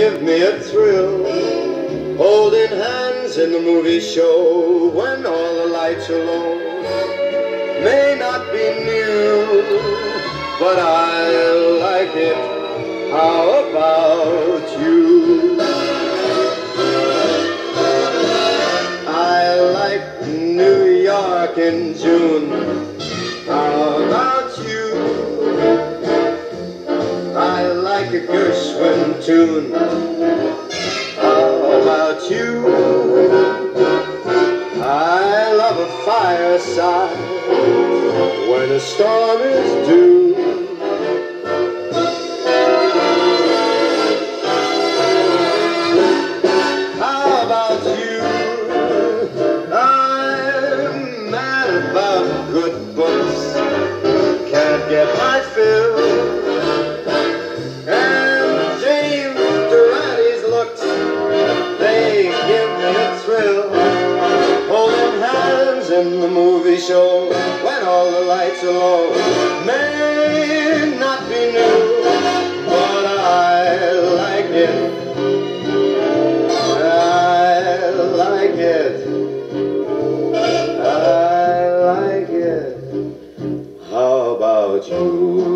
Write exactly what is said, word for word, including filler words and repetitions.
give me a thrill. Holding hands in the movie show when all the lights are low may not be new, but I like it. How about you? I like New York in June. How about you? I like a Gershwin tune. How about you? I love a fireside when a storm is due. How about you? I'm mad about good books, can't get my fill. And James Durrante's looks, they give me a thrill. Holding hands in the movie show when all the lights are low may not be new, but I like it. I like it. I like it. How about you?